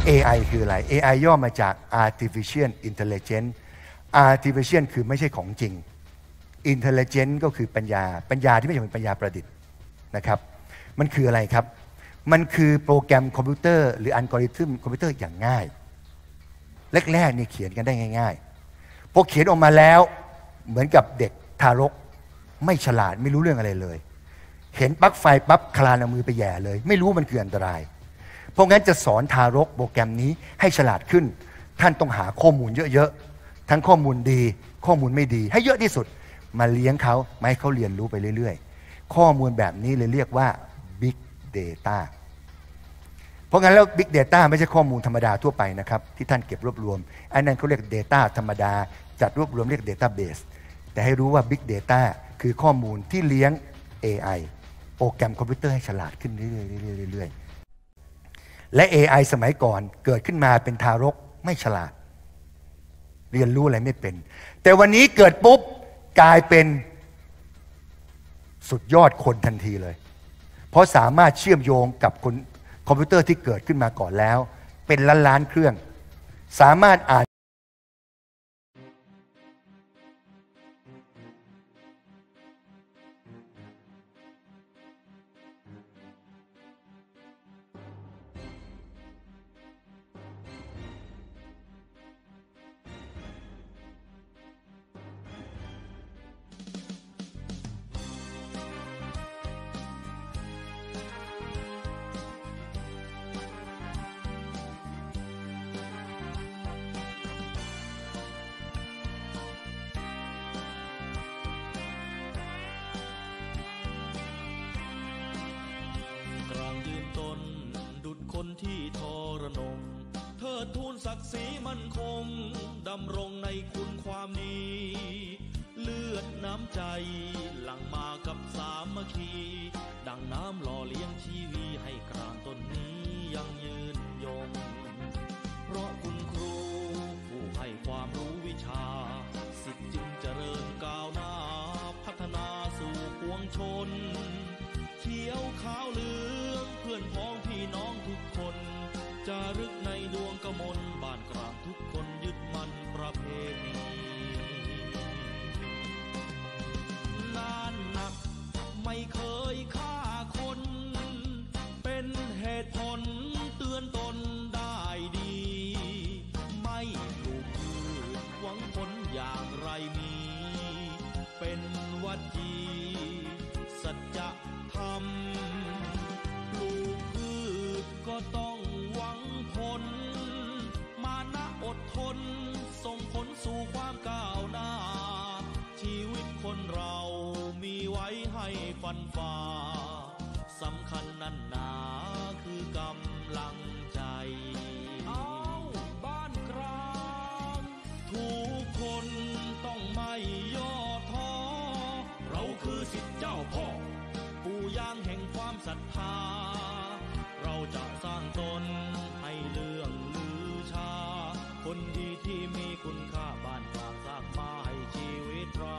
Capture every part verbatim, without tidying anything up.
เอ ไอ คืออะไร เอ ไอ ย่อมาจาก artificial intelligence artificial คือไม่ใช่ของจริง intelligent ก็คือปัญญาปัญญาที่ไม่ใช่เป็นปัญญาประดิษฐ์นะครับมันคืออะไรครับมันคือโปรแกรมคอมพิวเตอร์หรืออัลกอริทึมคอมพิวเตอร์อย่างง่ายแรกๆนี่เขียนกันได้ง่ายๆพอเขียนออกมาแล้วเหมือนกับเด็กทารกไม่ฉลาดไม่รู้เรื่องอะไรเลยเห็นปลั๊กไฟปั๊บคลานเอามือไปแย่เลยไม่รู้มันคืออันตรายเพราะงั้นจะสอนทารกโปรแกรมนี้ให้ฉลาดขึ้นท่านต้องหาข้อมูลเยอะๆทั้งข้อมูลดีข้อมูลไม่ดีให้เยอะที่สุดมาเลี้ยงเขามาให้เขาเรียนรู้ไปเรื่อยๆข้อมูลแบบนี้เลยเรียกว่า Big Data เพราะงั้นแล้ว Big Data ไม่ใช่ข้อมูลธรรมดาทั่วไปนะครับที่ท่านเก็บรวบรวมอันนั้นเขาเรียก Data ธรรมดาจัดรวบรวมเรียก Database แต่ให้รู้ว่า Big Data คือข้อมูลที่เลี้ยง เอ ไอ โปรแกรมคอมพิวเตอร์ให้ฉลาดขึ้นเรื่อยๆเรื่อยๆและ เอ ไอ สมัยก่อนเกิดขึ้นมาเป็นทารกไม่ฉลาดเรียนรู้อะไรไม่เป็นแต่วันนี้เกิดปุ๊บกลายเป็นสุดยอดคนทันทีเลยเพราะสามารถเชื่อมโยงกับคนคอมพิวเตอร์ที่เกิดขึ้นมาก่อนแล้วเป็นล้านล้านเครื่องสามารถอ่านที่ทรนงเทิดทูนศักดิ์ศรีมั่นคงดำรงในคุณความดีเลือดน้ำใจหลั่งมากับสามัคคีดังน้ำหล่อเลี้ยงชีวีให้กลางต้นนี้ยังยืนยงเพราะคุณครูผู้ให้ความรู้วิชาสิทธิ์จึงเจริญก้าวหน้าพัฒนาสู่ปวงชนเขียวขาวเหลืองเพื่อนพ้องพี่น้องทุกคนจารึกในดวงกมลบ้านกลางทุกคนยึดมั่นประเพณีนานนักไม่เคยฆ่าคนเป็นเหตุผลเตือนตนได้ดีไม่ปลูกพืชหวังผลอย่างไรมีเป็นวัดดีสัจธรรมปลูกพืชก็ต้องหวังผลมานะอดทนส่งผลสู่ความก้าวหน้าชีวิตคนเรามีไว้ให้ฟันฝ่าสำคัญนั่นหนาคือกำลังใจเอาบ้านกลางทุกคนต้องไม่ย่อท้อเราคือศิษย์เจ้าพ่อปู่ย่างแห่งความศรัทธาเราจะสร้างตนให้เรื่องลือชาคนดีที่มีคุณค่าบ้านกลางสร้างมาให้ชีวิตเรา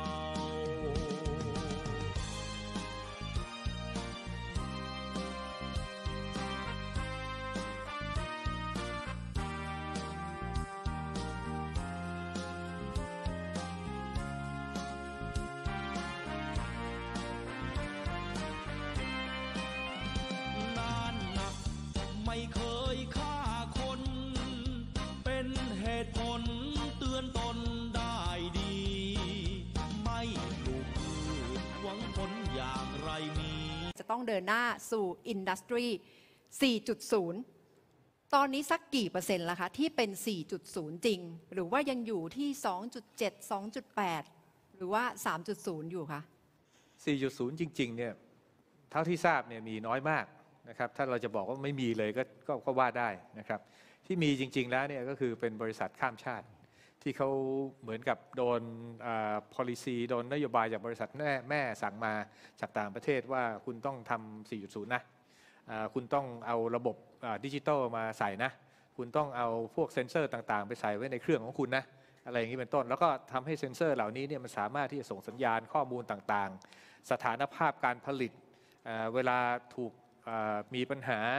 ไม่เคยฆ่าคนเป็นเหตุผลเตือนตนได้ดีไม่ปลูกพืชหวังผลอย่างไรมีจะต้องเดินหน้าสู่อินดัสทรี สี่จุดศูนย์ ตอนนี้สักกี่เปอร์เซ็นต์ละคะที่เป็น สี่จุดศูนย์ จริงหรือว่ายังอยู่ที่ สองจุดเจ็ด สองจุดแปด หรือว่า สามจุดศูนย์ อยู่คะสี่จุดศูนย์ จริงๆเนี่ยเท่าที่ทราบเนี่ยมีน้อยมากนะครับถ้าเราจะบอกว่าไม่มีเลยก็ก็ก็ว่าได้นะครับที่มีจริงๆแล้วเนี่ยก็คือเป็นบริษัทข้ามชาติที่เขาเหมือนกับโดน policy โดนนโยบายจากบริษัทแม่แม่สั่งมาจากต่างประเทศว่าคุณต้องทำ สี่จุดศูนย์ นะคุณต้องเอาระบบดิจิทัลมาใส่นะคุณต้องเอาพวกเซ็นเซอร์ต่างๆไปใส่ไว้ในเครื่องของคุณนะอะไรอย่างนี้เป็นต้นแล้วก็ทำให้เซ็นเซอร์เหล่านี้เนี่ยมันสามารถที่จะส่งสัญญาณข้อมูลต่างๆสถานภาพการผลิตเวลาถูกมีปัญหา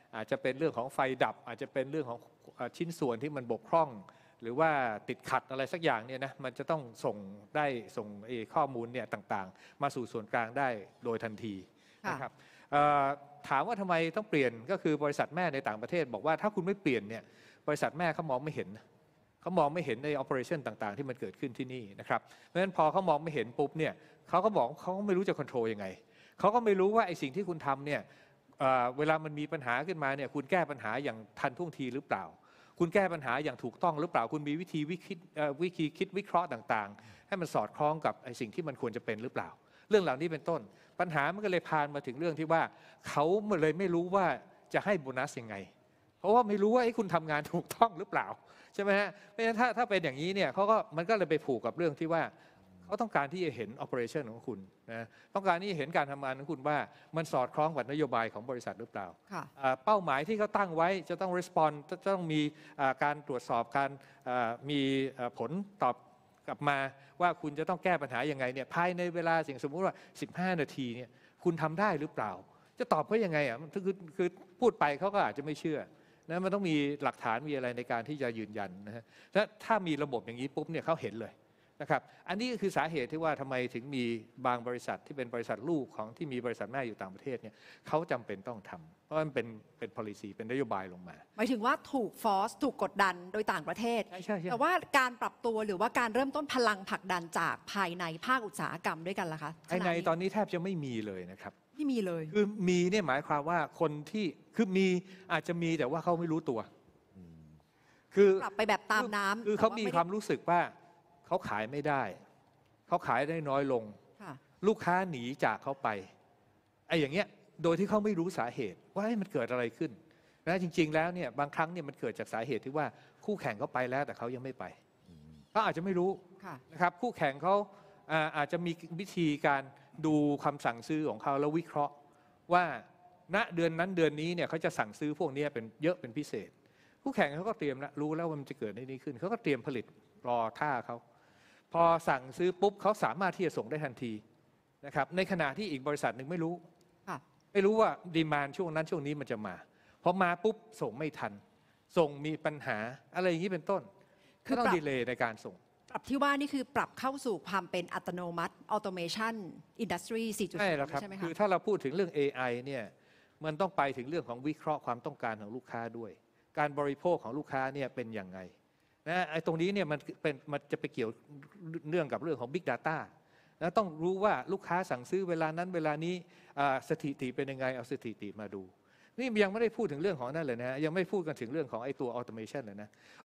อาจจะเป็นเรื่องของไฟดับอาจจะเป็นเรื่องของชิ้นส่วนที่มันบกพร่องหรือว่าติดขัดอะไรสักอย่างเนี่ยนะมันจะต้องส่งได้ส่งข้อมูลเนี่ยต่างๆมาสู่ส่วนกลางได้โดยทันทีนะครับถามว่าทำไมต้องเปลี่ยนก็คือบริษัทแม่ในต่างประเทศบอกว่าถ้าคุณไม่เปลี่ยนเนี่ยบริษัทแม่เขามองไม่เห็นเขามองไม่เห็นใน operation ต่างๆที่มันเกิดขึ้นที่นี่นะครับเพราะฉะนั้นพอเขามองไม่เห็นปุ๊บเนี่ยเขาก็บอกเขาก็ไม่รู้จะ control ยังไงเขาก็ไม่รู้ว่าไอ้สิ่งที่คุณทำเนี่ยเวลามันมีปัญหาขึ้นมาเนี่ยคุณแก้ปัญหาอย่างทันท่วงทีหรือเปล่าคุณแก้ปัญหาอย่างถูกต้องหรือเปล่าคุณมีวิธีวิคิดวิธีคิดวิเคราะห์ต่างๆให้มันสอดคล้องกับไอ้สิ่งที่มันควรจะเป็นหรือเปล่าเรื่องเหล่านี้เป็นต้นปัญหามันก็เลยพานมาถึงเรื่องที่ว่าเขาเลยไม่รู้ว่าจะให้โบนัสยังไงเพราะว่าไม่รู้ว่าไอ้คุณทำงานถูกต้องหรือเปล่าใช่ไหมฮะเพราะฉะนั้นถ้าถ้าเป็นอย่างนี้เนี่ยเขาก็มันก็เลยไปผูกกับเรื่องที่ว่าเขาต้องการที่จะเห็น operation ของคุณนะต้องการที่จะเห็นการทำงานของคุณว่ามันสอดคล้องกับนโยบายของบริษัทหรือเปล่าเป้าหมายที่เขาตั้งไว้จะต้อง respond จะต้องมีการตรวจสอบการมีผลตอบกลับมาว่าคุณจะต้องแก้ปัญหายังไงเนี่ยภายในเวลาสิ่งสมมุติว่าสิบห้านาทีเนี่ยคุณทำได้หรือเปล่าจะตอบเขายังไงอ่ะคือคือพูดไปเขาก็อาจจะไม่เชื่อนะมันต้องมีหลักฐานมีอะไรในการที่จะยืนยันนะฮะถ้าถ้ามีระบบอย่างนี้ปุ๊บเนี่ยเขาเห็นเลยนะครับอันนี้ก็คือสาเหตุที่ว่าทำไมถึงมีบางบริษัทที่เป็นบริษัทลูกของที่มีบริษัทแม่อยู่ต่างประเทศเนี่ยเขาจำเป็นต้องทำเพราะมันเป็นเป็น policy เป็นนโยบายลงมาหมายถึงว่าถูกฟอร์สถูกกดดันโดยต่างประเทศใช่ใช่แต่ว่าการปรับตัวหรือว่าการเริ่มต้นพลังผลักดันจากภายในภาคอุตสาหกรรมด้วยกันล่ะคะภายในตอนนี้แทบจะไม่มีเลยนะครับไม่มีเลยคือมีเนี่ยหมายความว่าคนที่คือมีอาจจะมีแต่ว่าเขาไม่รู้ตัวคือปรับไปแบบตามน้ำคือเขามีความรู้สึกว่าเขาขายไม่ได้เขาขายได้น้อยลงลูกค้าหนีจากเขาไปไอ้อย่างเงี้ยโดยที่เขาไม่รู้สาเหตุว่ามันเกิดอะไรขึ้นนะจริงๆแล้วเนี่ยบางครั้งเนี่ยมันเกิดจากสาเหตุที่ว่าคู่แข่งเขาไปแล้วแต่เขายังไม่ไปเขาอาจจะไม่รู้นะครับคู่แข่งเขาอาจจะมีวิธีการดูคำสั่งซื้อของเขาแล้ววิเคราะห์ว่าณเดือนนั้นเดือนนี้เนี่ยเขาจะสั่งซื้อพวกนี้เป็นเยอะเป็นพิเศษคู่แข่งเขาก็เตรียมแล้วรู้แล้วว่ามันจะเกิดในนี้ขึ้นเขาก็เตรียมผลิตรอท่าเขาพอสั่งซื้อปุ๊บเขาสามารถที่จะส่งได้ทันทีนะครับในขณะที่อีกบริษัทหนึ่งไม่รู้ไม่รู้ว่าดีมานด์ช่วงนั้นช่วงนี้มันจะมาพอมาปุ๊บส่งไม่ทันส่งมีปัญหาอะไรอย่างนี้เป็นต้นก็ต้องดีเลย์ในการส่งปรับที่ว่านี่คือปรับเข้าสู่ความเป็นอัตโนมัติ automation industry สี่จุดศูนย์ใช่ไหมครับคือถ้าเราพูดถึงเรื่อง เอ ไอ เนี่ยมันต้องไปถึงเรื่องของวิเคราะห์ความต้องการของลูกค้าด้วยการบริโภคของลูกค้าเนี่ยเป็นอย่างไรนะไอ้ตรงนี้เนี่ยมันเป็นมันจะไปเกี่ยวเนื่องกับเรื่องของ Big Data นะต้องรู้ว่าลูกค้าสั่งซื้อเวลานั้นเวลานี้สถิติเป็นยังไงเอาสถิติมาดูนี่ยังไม่ได้พูดถึงเรื่องของนั่นเลยนะยังไม่พูดกันถึงเรื่องของไอ้ตัว automation เลยนะ